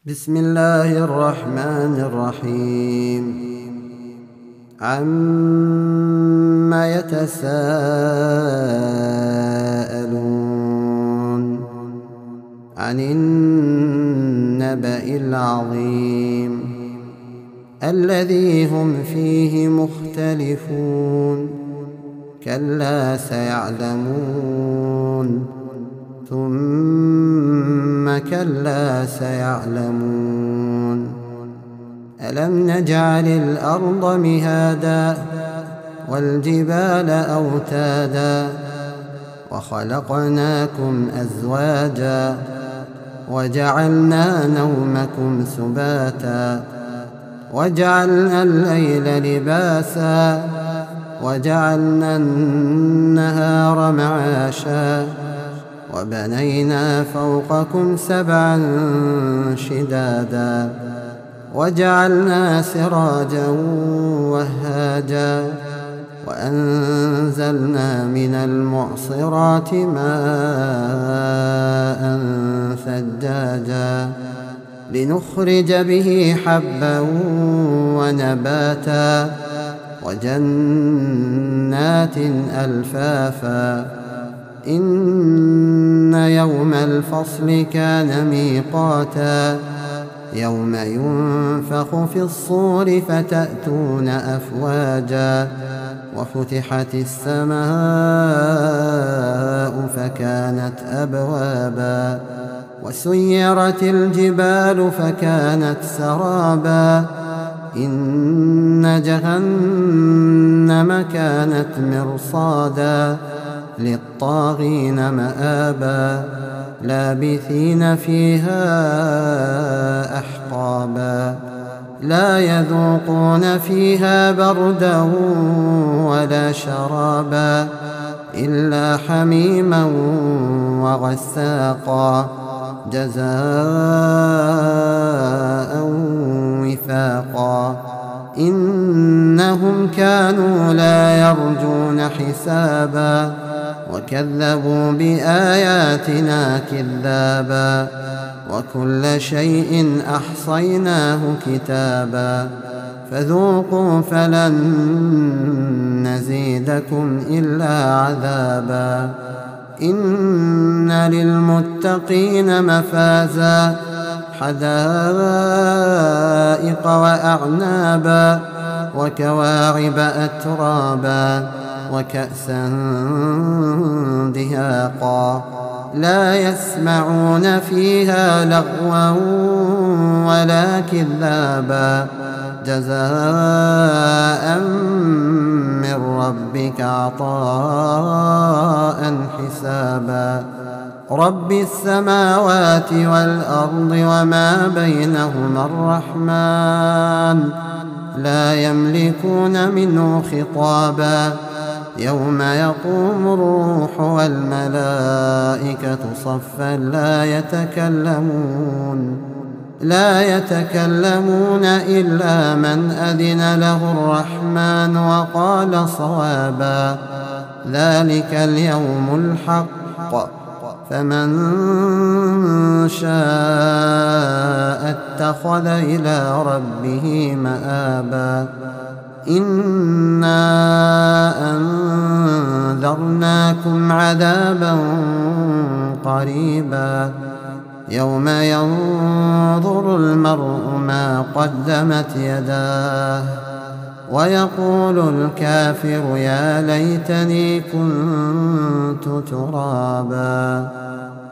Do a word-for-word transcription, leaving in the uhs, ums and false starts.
بسم الله الرحمن الرحيم. عَمَّ يتساءلون عن النبأ العظيم الذي هم فيه مختلفون كلا سيعلمون ثم كلا سيعلمون ألم نجعل الأرض مهادا والجبال أوتادا وخلقناكم أزواجا وجعلنا نومكم سباتا وجعلنا الليل لباسا وجعلنا النهار معاشا وبنينا فوقكم سبعا شدادا وجعلنا سراجا وهاجا وأنزلنا من المعصرات ماء ثجاجا لنخرج به حبا ونباتا وجنات ألفافا إن يوم الفصل كان ميقاتا يوم ينفخ في الصور فتأتون أفواجا وفتحت السماء فكانت أبوابا وسيرت الجبال فكانت سرابا إن جهنم كانت مرصادا للطاغين مآبا لابثين فيها أحقابا لا يذوقون فيها بردا ولا شرابا إلا حميما وغساقا جزاء وفاقا إنهم كانوا لا يرجون حسابا وكذبوا بآياتنا كذابا وكل شيء أحصيناه كتابا فذوقوا فلن نزيدكم إلا عذابا إن للمتقين مفازا حدائق وأعنابا وكواعب أترابا وكأسا دهاقا لا يسمعون فيها لغوا ولا كذابا جزاء من ربك عطاء حسابا رب السماوات والأرض وما بينهما الرحمن لا يملكون منه خطابا يوم يقوم الروح والملائكة صفا لا يتكلمون لا يتكلمون إلا من أذن له الرحمن وقال صوابا ذلك اليوم الحق فمن شاء اتخذ إلى ربه مآبا إنا أنذرناكم عذابا قريبا يوم ينظر المرء ما قدمت يداه ويقول الكافر يا ليتني كنت ترابا.